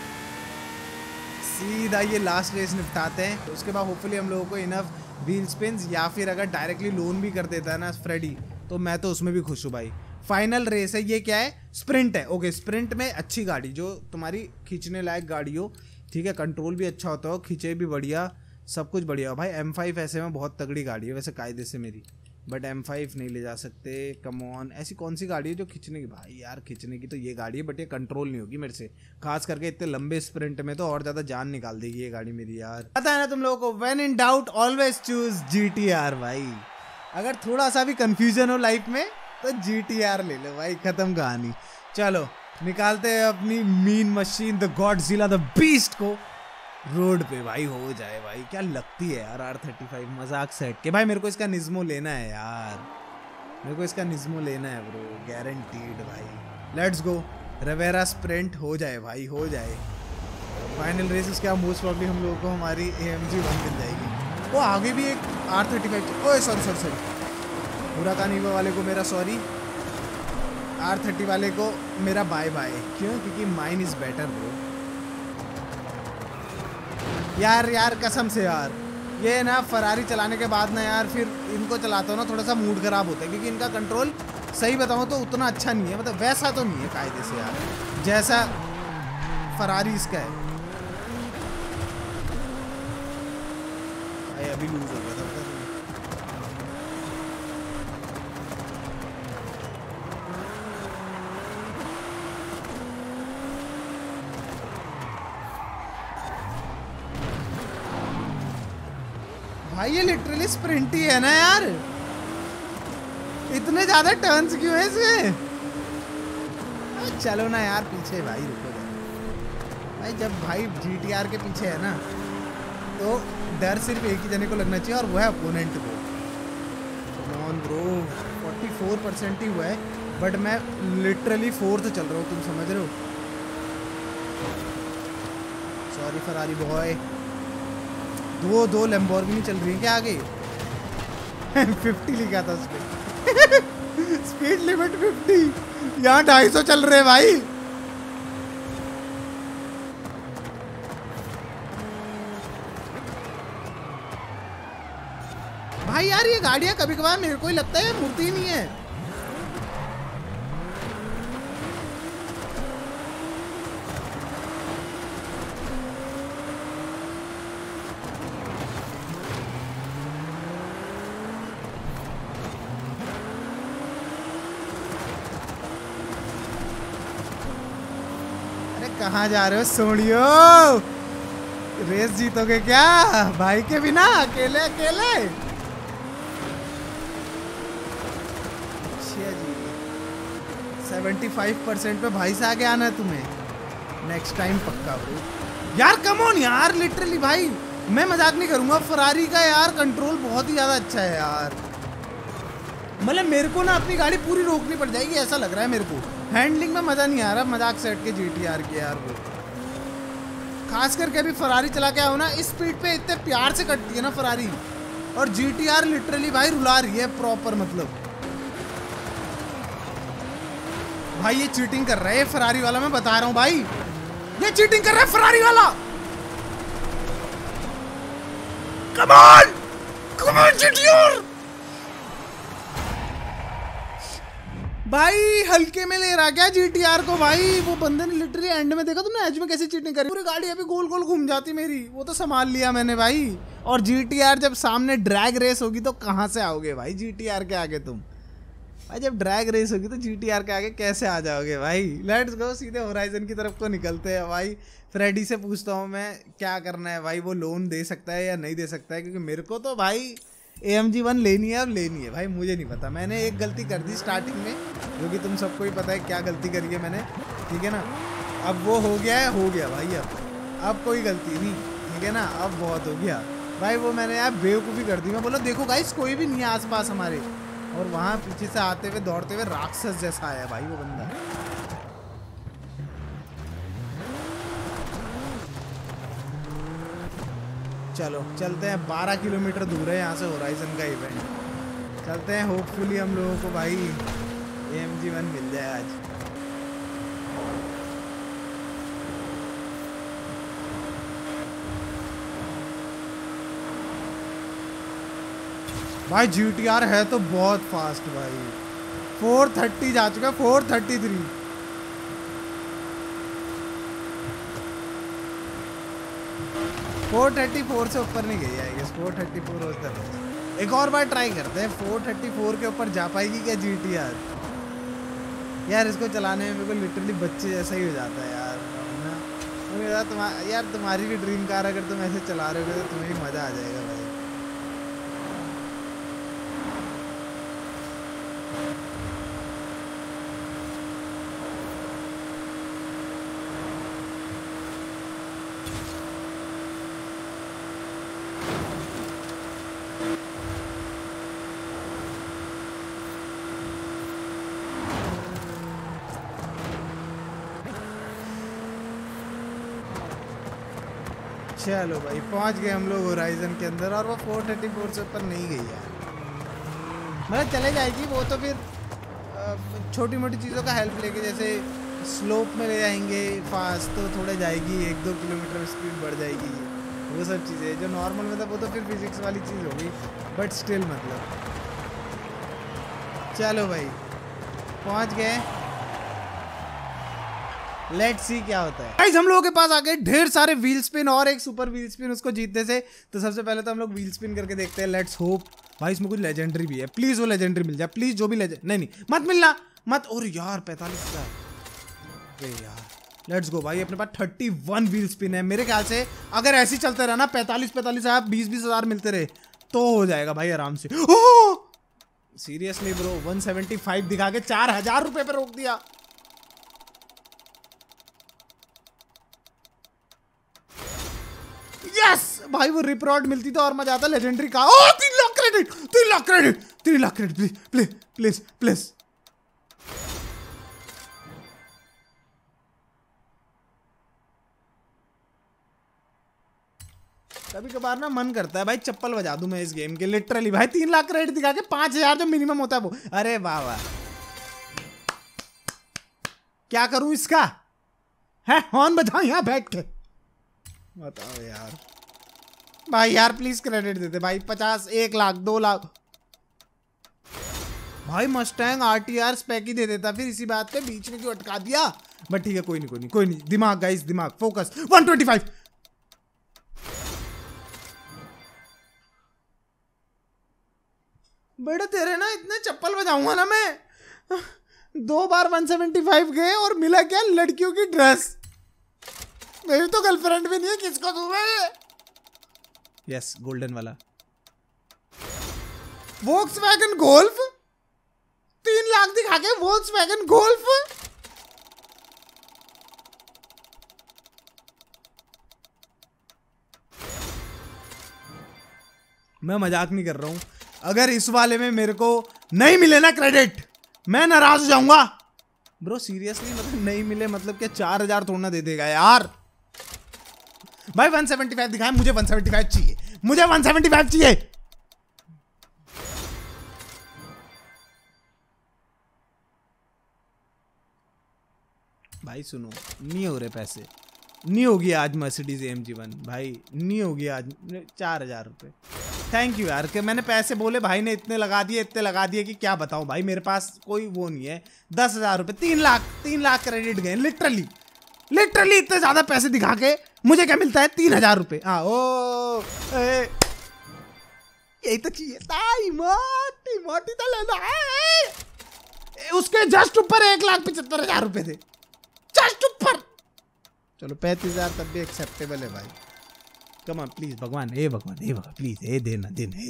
सीधा ये लास्ट रेस निपटाते हैं, तो उसके बाद होपफुली हम लोगों को इनफ व्हील स्पिन्स, या फिर अगर डायरेक्टली लोन भी कर देता है ना फ्रेडी तो मैं तो उसमें भी खुश हूँ भाई। फाइनल रेस है ये, क्या है, स्प्रिंट है। ओके स्प्रिंट में अच्छी गाड़ी जो तुम्हारी खींचने लायक गाड़ी हो, ठीक है, कंट्रोल भी अच्छा होता हो, खींचे भी बढ़िया, सब कुछ बढ़िया हो भाई। M5 ऐसे में बहुत तगड़ी गाड़ी है वैसे कायदे से मेरी, बट M5 नहीं ले जा सकते, कम ऑन। ऐसी कौन सी गाड़ी है जो खींचने की, भाई यार खींचने की तो ये गाड़ी है, बट ये कंट्रोल नहीं होगी मेरे से, खास करके इतने लंबे स्प्रिंट में तो और ज़्यादा जान निकाल देगी ये गाड़ी मेरी यार। पता है ना तुम लोगों को, when in doubt always choose GTR भाई। अगर थोड़ा सा भी कंफ्यूजन हो लाइफ में तो GTR ले लो भाई, खत्म कहानी। चलो निकालते हैं अपनी mean machine the Godzilla the beast को रोड पे भाई, हो जाए भाई। क्या लगती है यार R35, मजाक सेट के भाई। मेरे को इसका निज़्मो लेना है यार, मेरे को इसका निज़्मो लेना है ब्रो, गारंटीड भाई। लेट्स गो, रवेरा स्प्रिंट हो जाए भाई, हो जाए फाइनल रेस। उसके बाद मोस्ट प्रॉब्ली हम लोगों को हमारी AMG 1 मिल जाएगी। वो आगे भी एक R35, ओए सॉरी हुराकानीवा वाले को मेरा सॉरी, R30 वाले को मेरा बाय बाय। क्यों? क्योंकि माइन इज बेटर ब्रो। यार कसम से यार, ये ना फरारी चलाने के बाद ना यार फिर इनको चलाता हूँ ना थोड़ा सा मूड खराब होता है, क्योंकि इनका कंट्रोल सही बताऊँ तो उतना अच्छा नहीं है, मतलब वैसा तो नहीं है कायदे से यार जैसा फरारी इसका है भाई। अभी लूज हो गया था, भाई ये लिटरली स्प्रिंट ही है ना यार, इतने ज्यादा टर्न्स क्यों है इसमें? चलो ना यार पीछे भाई, रुको भाई। जब भाई GTR के पीछे है ना तो डर सिर्फ एक ही जने को लगना चाहिए और वो है अपोनेंट को। नॉन ब्रो 44% ही हुआ है, बट मैं लिटरली 4th चल रहा हूँ, तुम समझ रहे हो? Sorry Ferrari boy. दो लैम्बोर्गिनी चल रही है क्या आगे? 50 लिखा था उसमें। स्पीड लिमिट 50, यहाँ 250 चल रहे भाई। भाई यार ये गाड़ियां कभी कभार मेरे को ही लगता है मुड़ती नहीं है। कहाँ जा रहे हो सोनियो? रेस जीतोगे क्या भाई के बिना, अकेले अकेले? अच्छा जी 75% पे भाई से आगे आना है तुम्हें, नेक्स्ट टाइम पक्का ब्रो। यार कम ऑन यार, लिटरली भाई मैं मजाक नहीं करूंगा, फरारी का यार कंट्रोल बहुत ही ज्यादा अच्छा है यार। मतलब मेरे को ना अपनी गाड़ी पूरी रोकनी पड़ जाएगी ऐसा लग रहा है मेरे को। हैंडलिंग में मजा नहीं आ रहा, मजाक सेट के GTR की यार वो। खास करके अभी फरारी चला के आओ ना, इस स्पीड पे इतने प्यार से कटती है ना फरारी, और GTR लिटरली भाई रुला रही है प्रॉपर। मतलब भाई ये चीटिंग कर रहा है फरारी वाला, मैं बता रहा हूँ भाई, ये चीटिंग कर रहा है फरारी वाला। कम ऑन GTR भाई, हल्के में ले रहा क्या GTR को भाई? वो बंदे ने लिटरली एंड में देखा तुमने, एज में कैसे चीटिंग करी, पूरी गाड़ी अभी गोल गोल घूम जाती मेरी, वो तो संभाल लिया मैंने भाई। और GTR जब सामने ड्रैग रेस होगी तो कहाँ से आओगे भाई GTR के आगे तुम? भाई जब ड्रैग रेस होगी तो GTR के आगे कैसे आ जाओगे भाई? लेट्स गो, सीधे होराइजन की तरफ को निकलते हैं भाई। फ्रेडी से पूछता हूँ मैं क्या करना है भाई, वो लोन दे सकता है या नहीं दे सकता है, क्योंकि मेरे को तो भाई AMG 1 लेनी है। अब लेनी है भाई, मुझे नहीं पता, मैंने एक गलती कर दी स्टार्टिंग में, जो कि तुम सबको ही पता है क्या गलती करी है मैंने, ठीक है ना? अब वो हो गया है, हो गया भाई, अब कोई गलती नहीं, ठीक है ना? अब बहुत हो गया भाई, वो मैंने यार बेवकूफ़ी कर दी। मैं बोला देखो गाइस कोई भी नहीं है आसपास हमारे, और वहाँ पीछे से आते हुए दौड़ते हुए राक्षस जैसा आया भाई वो बंदा। चलो चलते हैं, 12 किलोमीटर दूर है यहाँ से होराइजन का इवेंट। चलते हैं, होपफुली हम लोगों को भाई AMG 1 मिल जाए आज। भाई GTR है तो बहुत फास्ट भाई, 430 जा चुका है, 433। फोर 434 से ऊपर नहीं गई है, 434 होता है। एक और बार ट्राई करते हैं, 434 के ऊपर जा पाएगी क्या GTR? यार इसको चलाने में मेरे को लिटरली बच्चे जैसा ही हो जाता है यार ना। यार तुम्हारी भी ड्रीम कार अगर तुम ऐसे चला रहे हो तो तुम्हें भी मज़ा आ जाएगा भाई। चलो भाई पहुंच गए हम लोग होराइजन के अंदर, और वो 434 से ऊपर नहीं गई यार। मतलब चले जाएगी वो तो फिर छोटी मोटी चीज़ों का हेल्प लेके, जैसे स्लोप में ले जाएंगे फास्ट तो थोड़े जाएगी, 1-2 किलोमीटर स्पीड बढ़ जाएगी, वो सब चीज़ें जो नॉर्मल मतलब वो तो फिर फिजिक्स वाली चीज़ होगी, बट स्टिल मतलब। चलो भाई पहुंच गए, लेट्स सी क्या होता है। गाइस हम लोगों के पास आ गए ढेर सारे व्हील स्पिन और एक सुपर व्हील स्पिन उसको जीतने से। तो सबसे पहले तो हम लोग व्हील स्पिन करके देखते हैं, लेट्स होप भाई इसमें कुछ लेजेंडरी भी है, प्लीज वो लेजेंडरी मिल जाए, प्लीज जो भी नहीं मत मिलना मत। और यार 45,000, अरे यार लेट्स गो भाई, अपने पास 31 व्हील स्पिन है। मेरे ख्याल से अगर ऐसे ही चलते रहा ना 45,000 20,000 मिलते रहे तो हो जाएगा भाई आराम से। ओह सीरियसली ब्रो 175 दिखा के 4000 रुपए पे रोक दिया। यस भाई वो रिप रॉड मिलती तो और मजा आता। लेजेंडरी का 3 lakh credit 3 lakh credit 3 lakh credit please please please please. कभी कभार ना मन करता है भाई चप्पल बजा दूं मैं इस गेम के लिटरली भाई। 3 लाख क्रेडिट दिखा के 5000 जो मिनिमम होता है वो। अरे वाह वाह क्या करूं इसका है। हॉर्न बजाऊं यहां बैठ के बताओ यार भाई यार प्लीज क्रेडिट देते भाई। 50 1 लाख 2 लाख भाई मस्टैंग आरटीआर स्पेक ही दे देता फिर इसी बात पे बीच में क्यों अटका दिया। बट ठीक है कोई नहीं कोई नहीं कोई नहीं। दिमाग गाइस दिमाग फोकस 125। बेटा तेरे ना इतने चप्पल बजाऊंगा ना मैं। 2 बार 175 गए और मिला क्या लड़कियों की ड्रेस। मेरी तो गर्लफ्रेंड भी नहीं है किसको दूं मैं। यस गोल्डन वाला वोक्सवैगन गोल्फ 3 लाख दिखा के वोक्सवैगन गोल्फ। मैं मजाक नहीं कर रहा हूं। अगर इस वाले में मेरे को नहीं मिले ना क्रेडिट मैं नाराज हो जाऊंगा ब्रो सीरियसली। मतलब नहीं मिले मतलब क्या 4000 थोड़ा दे देगा यार। भाई 175 दिखाए मुझे 175 चाहिए मुझे 175 चाहिए। भाई सुनो नहीं हो रहे पैसे नहीं होगी आज मर्सिडीज AMG 1 भाई नहीं होगी आज। 4000 रुपए थैंक यू यार कि मैंने पैसे बोले भाई ने इतने लगा दिए कि क्या बताऊं भाई। मेरे पास कोई वो नहीं है। 10,000 रुपए 3 लाख क्रेडिट गए लिटरली इतने ज्यादा पैसे दिखा के मुझे क्या मिलता है 3000 रुपए। हाँ ओ यही तो चाहिए था। मोटी तो लेना है। उसके जस्ट ऊपर 1,75,000 रुपए थे जस्ट ऊपर। चलो 35,000 तब भी एक्सेप्टेबल है भाई। कम ऑन प्लीज भगवान प्लीज देना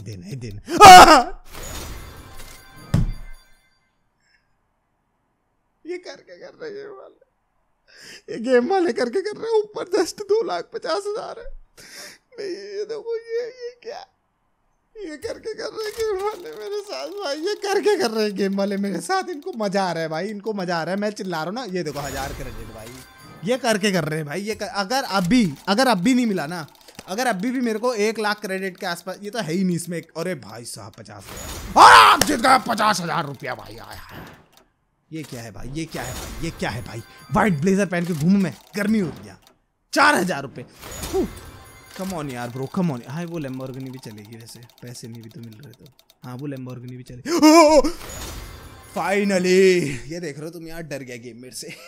ये करके कर रहे हैं वाले। ये गेम वाले करके कर रहे हैं। ऊपर जस्ट 2,50,000 है। नहीं ये देखो ये क्या ये करके कर रहे हैं गेम वाले मेरे साथ भाई। ये करके कर रहे हैं गेम वाले मेरे साथ। इनको मजा आ रहा है भाई इनको मजा आ रहा है। मैं चिल्ला रहा हूँ ना। ये देखो 1000 क्रेडिट भाई ये करके कर रहे हैं भाई। ये अगर अभी नहीं मिला ना अगर अभी भी मेरे को 1 लाख क्रेडिट के आसपास ये तो है ही नहीं इसमें। अरे भाई साहब 50,000 और आप जीत गए 50,000 रुपया भाई। आया ये क्या है भाई व्हाइट ब्लेजर पहन के घूमू मैं गर्मी हो रही है। 4000 रुपए कम ऑन यार ब्रो कम ऑन। हाँ वो लैम्बोर्गिनी भी चलेगी वैसे पैसे नहीं भी तो मिल रहे तो। हाँ वो लैम्बोर्गिनी भी चलेगी फाइनली। ये देख रहे हो तुम यार डर गया गेम मेरे से।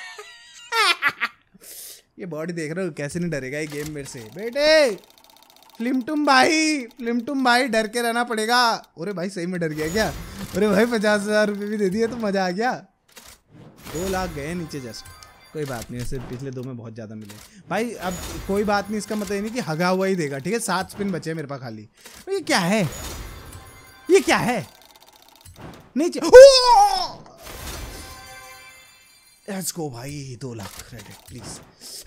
ये बॉडी देख रहे हो कैसे नहीं डरेगा ये गेम मेरे से बेटे। फ्लिमटुम भाई डर के रहना पड़ेगा। अरे भाई सही में डर गया क्या। अरे भाई 50,000 रुपये भी दे दिए तो मजा आ गया। 2 लाख गए नीचे जस्ट। कोई बात नहीं ऐसे पिछले 2 में बहुत ज़्यादा मिले भाई। अब कोई बात नहीं इसका मतलब ये नहीं कि हगा हुआ ही देगा ठीक है। 7 स्पिन बचे मेरे पास खाली। ये क्या है नीचे। लेट्स गो भाई 2 lakh credit please.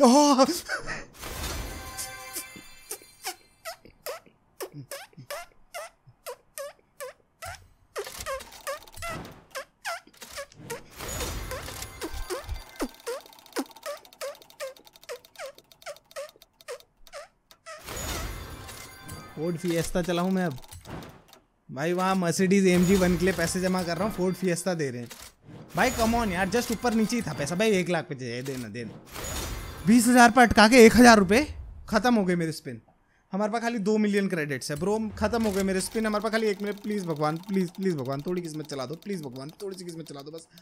Ford Fiesta चला हूं मैं अब भाई। वहां मर्सिडीज AMG 1 के लिए पैसे जमा कर रहा हूँ। फोर्ड फिएस्टा दे रहे हैं भाई। कम ऑन यार जस्ट ऊपर नीचे ही था पैसा भाई। 1 लाख पे चाहिए देना 20,000 पर अटका के 1,000 रुपए खत्म हो गए मेरे स्पिन। हमारे पास खाली 2 मिलियन क्रेडिट्स है ब्रो। खत्म हो गए मेरे स्पिन। हमारे पास खाली 1 मिनट। प्लीज भगवान प्लीज भगवान थोड़ी किस्मत चला दो। प्लीज भगवान थोड़ी सी किस्मत चला दो बस।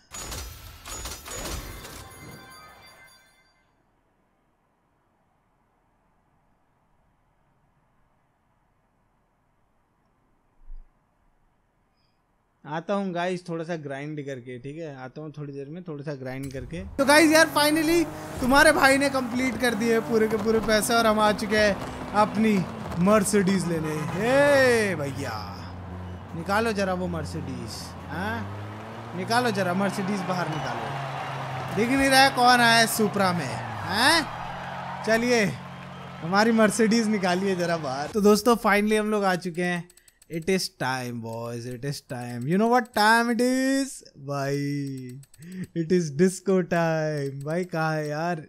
आता हूँ गाइस थोड़ा सा ग्राइंड करके ठीक है। आता हूँ थोड़ी देर में थोड़ा सा ग्राइंड करके। तो गाइस यार फाइनली तुम्हारे भाई ने कंप्लीट कर दिए पूरे के पूरे पैसे और हम आ चुके हैं अपनी मर्सिडीज लेने। हे भैया निकालो जरा वो मर्सिडीज, हाँ निकालो जरा मर्सिडीज बाहर निकालो। दिख नहीं रहा है कौन आया है सुपरा में, हैं? चलिए हमारी मर्सिडीज निकालिए जरा बाहर। तो दोस्तों फाइनली हम लोग आ चुके हैं। It is time boys, it is time. You know what time it is भाई, इट इज डिस्को टाइम। भाई कहाँ है यार?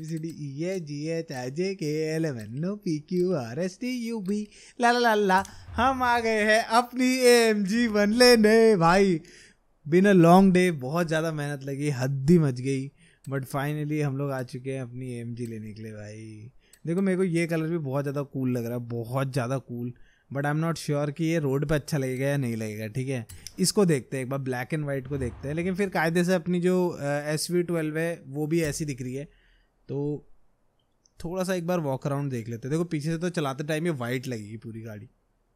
ABCDEFGHIJKLMNOPQRSTUV ला ला ला ला। हम आ गए हैं अपनी AMG 1 लेने भाई। बिन अ लॉन्ग डे, बहुत ज़्यादा मेहनत लगी, हद्दी मच गई, बट फाइनली हम लोग आ चुके हैं अपनी AMG लेने के लिए भाई। देखो मेरे को ये कलर भी बहुत ज़्यादा कूल लग रहा है, बहुत ज़्यादा cool, but I am not sure कि ये रोड पे अच्छा लगेगा या नहीं लगेगा। ठीक है इसको देखते हैं एक बार, ब्लैक एंड वाइट को देखते हैं। लेकिन फिर कायदे से अपनी जो SV12 है वो भी ऐसी दिख रही है, तो थोड़ा सा एक बार वॉक अराउंड देख लेते हैं। देखो पीछे से तो चलाते टाइम ये वाइट लगेगी पूरी गाड़ी,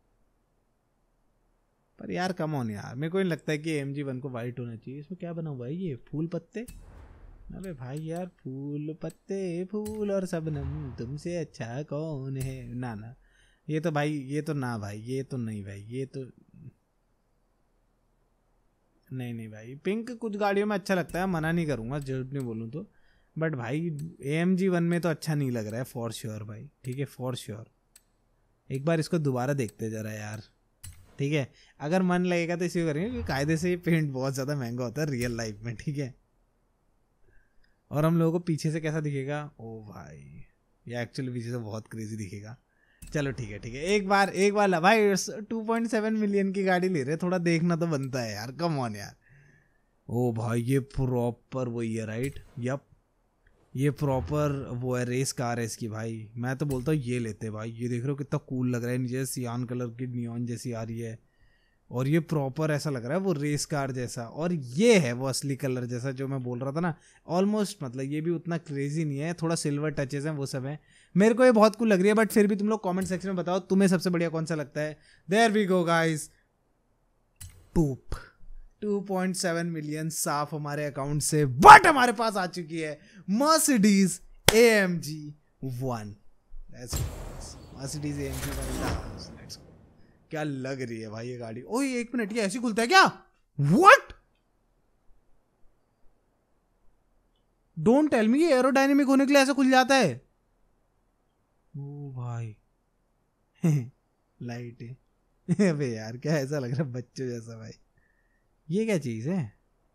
पर यार कम ऑन यार, मेरे को नहीं लगता है कि AMG 1 को वाइट होना चाहिए। इसमें क्या बना हुआ है ये, फूल पत्ते? अबे भाई यार फूल पत्ते फूल और सबनम तुमसे अच्छा कौन है, ना ना ये तो भाई, ये तो ना भाई, ये तो नहीं भाई, ये तो नहीं नहीं भाई। पिंक कुछ गाड़ियों में अच्छा लगता है, मना नहीं करूँगा, झूठ नहीं बोलूँ तो, बट भाई AMG 1 में तो अच्छा नहीं लग रहा है फॉर श्योर भाई। ठीक है फॉर श्योर, एक बार इसको दोबारा देखते जरा यार। ठीक है अगर मन लगेगा तो इसी को करेंगे, क्योंकि कायदे से ये पेंट बहुत ज़्यादा महंगा होता है रियल लाइफ में। ठीक है और हम लोगों को पीछे से कैसा दिखेगा, ओ भाई ये एक्चुअली पीछे से बहुत क्रेजी दिखेगा। चलो ठीक है एक बार भाई 2.7 मिलियन की गाड़ी ले रहे, थोड़ा देखना तो बनता है यार, कम ऑन यार। ओ भाई ये प्रॉपर वही है राइट, यप ये प्रॉपर वो है, रेस कार है इसकी भाई। मैं तो बोलता हूँ ये लेते भाई, ये देख रहे हो कितना कूल लग रहा है, नीचे सियान कलर की नियॉन जैसी आ रही है, और ये प्रॉपर ऐसा लग रहा है वो रेस कार जैसा, और ये है वो असली कलर जैसा जो मैं बोल रहा था ना ऑलमोस्ट। मतलब ये भी उतना क्रेजी नहीं है, थोड़ा सिल्वर टचेस हैं वो सब है। मेरे को ये बहुत कूल लग रही है, बट फिर भी तुम लोग कमेंट सेक्शन में बताओ तुम्हें सबसे बढ़िया कौन सा लगता है। There we go guys, 2.7 million साफ हमारे अकाउंट से, बट हमारे पास आ चुकी है मर्सिडीज AMG 1। मर्सिडीज AMG 1 क्या लग रही है भाई ये गाड़ी। ओए एक मिनट, ये ऐसी खुलता है क्या? व्हाट? डोंट टेल मी ये एरोडायनेमिक होने के लिए ऐसा खुल जाता है। ओ भाई लाइट है अबे यार क्या ऐसा लग रहा है बच्चों जैसा भाई। ये क्या चीज है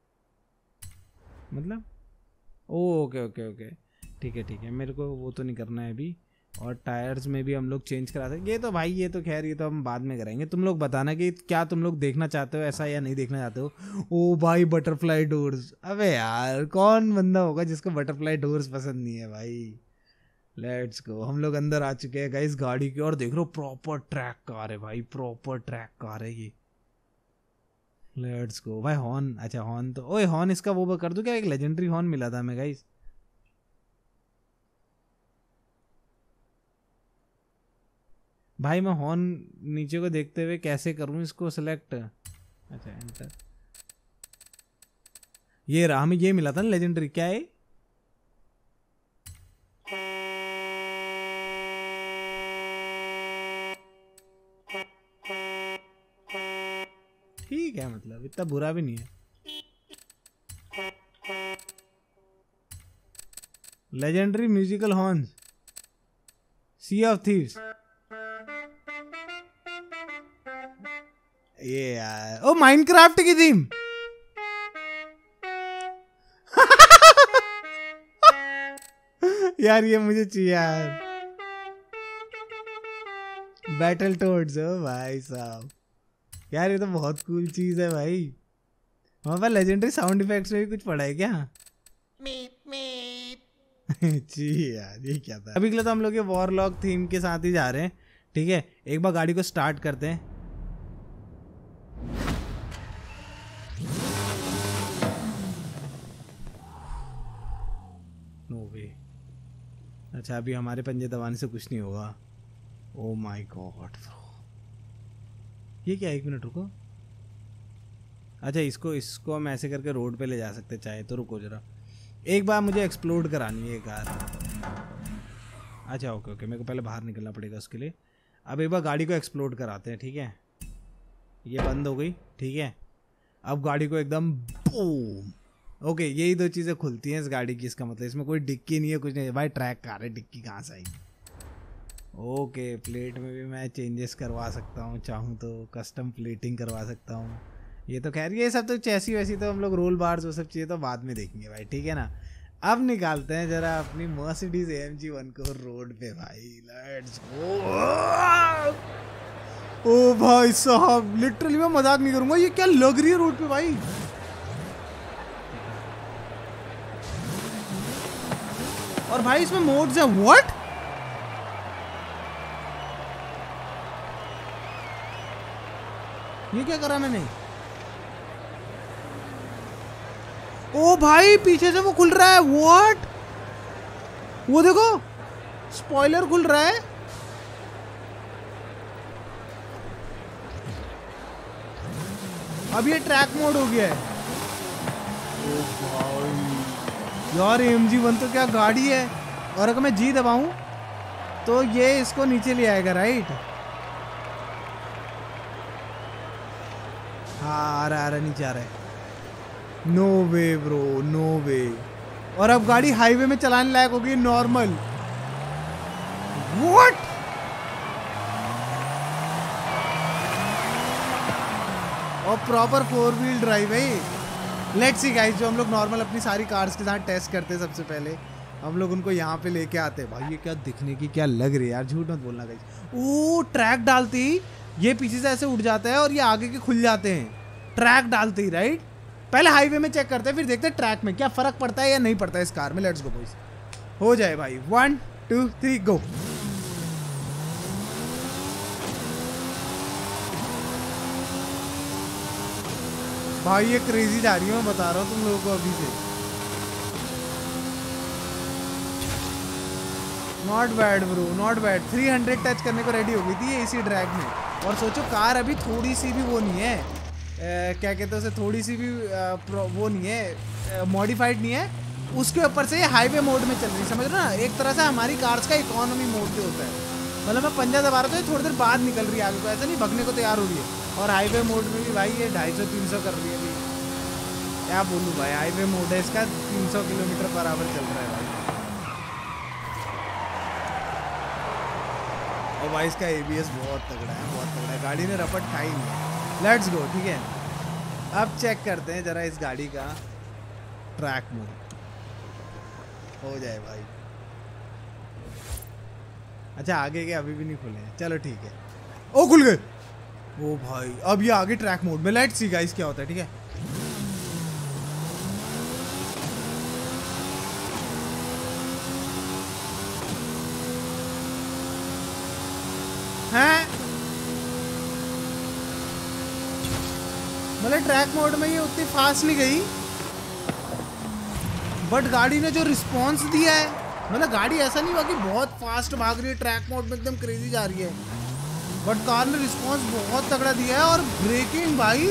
मतलब? ओके ओके ओके ठीक है मेरे को वो तो नहीं करना है अभी। और टायर्स में भी हम लोग चेंज करा सकते, ये तो भाई ये तो खैर ये तो हम बाद में करेंगे। तुम लोग बताना कि क्या तुम लोग देखना चाहते हो ऐसा या नहीं देखना चाहते हो। ओ भाई बटरफ्लाई डोर्स, अबे यार कौन बंदा होगा जिसको बटरफ्लाई डोर्स पसंद नहीं है भाई। लेट्स गो, हम लोग अंदर आ चुके हैं गाइस गाड़ी के, और देख लो प्रॉपर ट्रैक कार है भाई, प्रॉपर ट्रैक कार है ये। लेट्स गो भाई। हॉर्न, अच्छा हॉर्न तो, ओए हॉर्न इसका वो कर दूं क्या? एक लेजेंडरी हॉर्न मिला था हमें गाइस। भाई मैं हॉर्न नीचे को देखते हुए कैसे करूं इसको सिलेक्ट? अच्छा एंटर, ये रहा, हमें ये मिला था ना लेजेंडरी, क्या है? ठीक है मतलब इतना बुरा भी नहीं है। Legendary musical horn, Sea of Thieves. ये यार ओ माइनक्राफ्ट की थीम यार ये मुझे चाहिए यार। बैटल टोड्स, ओ भाई साहब यार ये तो बहुत कूल चीज है भाई। वहां पर लेजेंडरी साउंड इफेक्ट्स में भी कुछ पड़ा है क्या? जी यार ये क्या था। अभी के लिए तो हम लोग ये वॉरलॉक थीम के साथ ही जा रहे हैं। ठीक है एक बार गाड़ी को स्टार्ट करते हैं। नो वे, अच्छा अभी हमारे पंजे दबाने से कुछ नहीं होगा। ओ माय गॉड, ये क्या? एक मिनट रुको, अच्छा इसको हम ऐसे करके रोड पे ले जा सकते चाहे तो। रुको जरा, एक बार मुझे एक्सप्लोड करानी है कार। अच्छा ओके मेरे को पहले बाहर निकलना पड़ेगा उसके लिए। अब एक बार गाड़ी को एक्सप्लोड कराते हैं, ठीक है। ये बंद हो गई, ठीक है। अब गाड़ी को एकदम बूम। ओके, यही दो चीज़ें खुलती हैं इस गाड़ी की, इसका मतलब इसमें कोई डिक्की नहीं है, कुछ नहीं है भाई। ट्रैक कार है, डिक्की कहाँ से आई। ओके, प्लेट में भी मैं चेंजेस करवा सकता हूँ, चाहूँ तो कस्टम प्लेटिंग करवा सकता हूँ। ये तो खैर ये सब तो चैसी वैसी तो हम लोग रोल बार्स वो सब चीज़ें तो बाद में देखेंगे भाई, ठीक है ना। अब निकालते हैं जरा अपनी मर्सिडीज AMG 1 को रोड पे भाई। लेट्स गो। ओ भाई साहब, लिटरली मैं मजाक नहीं करूंगा, ये क्या लग रही है रोड पे भाई। और भाई इसमें मोड्स है। व्हाट? ये क्या करा मैंने? ओ भाई पीछे से वो खुल रहा है। व्हाट? वो देखो स्पॉइलर खुल रहा है। अब ये ट्रैक मोड हो गया है। ओ भाई यार AMG 1 तो क्या गाड़ी है। और अगर मैं G दबाऊं तो ये इसको नीचे ले आएगा, राइट? हाँ आ रहा नीचे आ रहा है। No way bro, no way. और अब गाड़ी हाईवे में चलाने लायक होगी नॉर्मल। व्हाट? और प्रॉपर 4 व्हील ड्राइव है। लेट्स सी गाइस, जो हम लोग नॉर्मल अपनी सारी कार्स के साथ टेस्ट करते हैं, सबसे पहले हम लोग उनको यहाँ पे लेके आते हैं। भाई ये क्या दिखने की क्या लग रही है यार, झूठ मत बोलना गाइस। ओ ट्रैक डालते ही ये पीछे से ऐसे उड़ जाता है और ये आगे के खुल जाते हैं ट्रैक डालते ही, राइट? पहले हाईवे में चेक करते हैं, फिर देखते हैं ट्रैक में क्या फर्क पड़ता है या नहीं पड़ता है इस कार में। लेट्स गो बॉयज, हो जाए भाई। 1 2 3 गो। भाई ये क्रेजी जा रही है, मैं बता रहा हूँ तुम लोगों को अभी से। Not bad bro, not bad. 300 touch करने को रेडी हो गई थी ये इसी ड्रैग में। और सोचो कार अभी थोड़ी सी भी वो नहीं है, क्या कहते हैं उसे, थोड़ी सी भी वो नहीं है, मॉडिफाइड नहीं है। उसके ऊपर से ये हाईवे मोड में चल रही है, समझ रहे हो ना। एक तरह से हमारी कार्स का इकोनॉमी मोड जो होता है, मतलब मैं पंजा दबा रहा था, थोड़ी देर बाद निकल रही है आगे को, ऐसा नहीं भगने को तैयार हो रही है। और हाईवे मोड में भी भाई ये 250-300 कर रही है अभी। क्या बोलूँ भाई, हाईवे मोड है इसका, 300 किलोमीटर पर आवर चल रहा है भाई। और भाई इसका ABS बहुत तगड़ा है, बहुत तगड़ा है। गाड़ी ने रपट खाई नहीं। लेट्स गो, ठीक है। अब चेक करते हैं जरा इस गाड़ी का ट्रैक मोड। हो जाए भाई। अच्छा आगे के अभी भी नहीं खुले हैं, चलो ठीक है। ओ खुल गए। ओ भाई अब ये आगे ट्रैक मोड में। लेट्स सी गाइस क्या होता है, ठीक है। हैं मतलब ट्रैक मोड में ये उतनी फास्ट नहीं गई, बट गाड़ी ने जो रिस्पॉन्स दिया है, मतलब गाड़ी ऐसा नहीं हुआ कि बहुत फास्ट भाग रही है ट्रैक मोड में, एकदम क्रेजी जा रही है, बट कार ने रिस्पॉन्स बहुत तगड़ा दिया है। और ब्रेकिंग भाई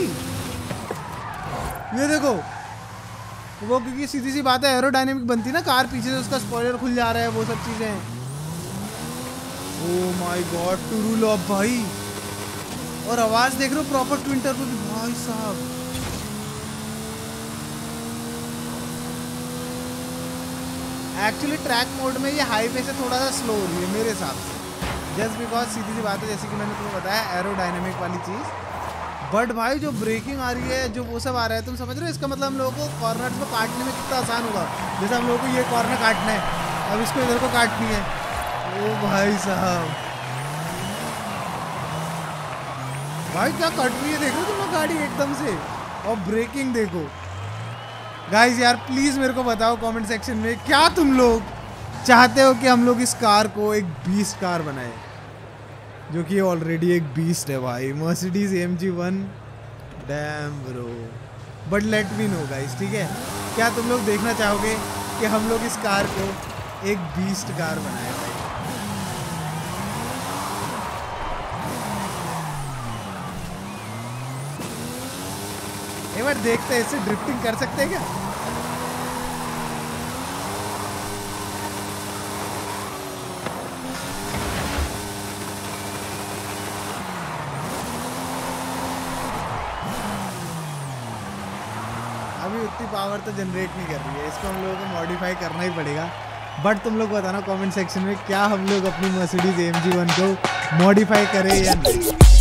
ये देखो, वो क्योंकि सीधी सी बात है एरोडायनेमिक बनती है ना कार, पीछे से उसका स्पॉइलर खुल जा रहा है, वो सब चीजें। Oh my god, to rule of भाई। और आवाज देख रहे हो प्रॉपर ट्विन टर्बो की भाई साहब। एक्चुअली ट्रैक मोड में ये हाईवे से थोड़ा सा स्लो हो रही है मेरे हिसाब से, जस्ट बिकॉज सीधी सी बात है, जैसे कि मैंने तुम्हें बताया एरोडायनेमिक वाली चीज़। बट भाई जो ब्रेकिंग आ रही है, जो वो सब आ रहा है, तुम समझ रहे हो, इसका मतलब हम लोगों को कॉर्नर को काटने में कितना आसान होगा। जैसे हम लोगों को ये कॉर्नर काटना है, अब इसको इधर को काटनी है। ओ भाई साहब, भाई क्या कट रही है, देखो तुम गाड़ी एकदम से। और ब्रेकिंग देखो गाइस। यार प्लीज मेरे को बताओ कमेंट सेक्शन में, क्या तुम लोग चाहते हो कि हम लोग इस कार को एक बीस्ट कार बनाए, जो कि ऑलरेडी एक बीस्ट है भाई, Mercedes AMG 1। Damn bro, but let me know guys, ठीक है। क्या तुम लोग देखना चाहोगे कि हम लोग इस कार को एक बीस्ट कार बनाए भाई? एक बार देखते हैं, इससे ड्रिफ्टिंग कर सकते हैं क्या? अभी उतनी पावर तो जनरेट नहीं कर रही है, इसको हम लोगों को मॉडिफाई करना ही पड़ेगा। बट तुम लोग बताना कमेंट सेक्शन में क्या हम लोग अपनी मर्सिडीज AMG 1 को मॉडिफाई करें या नहीं।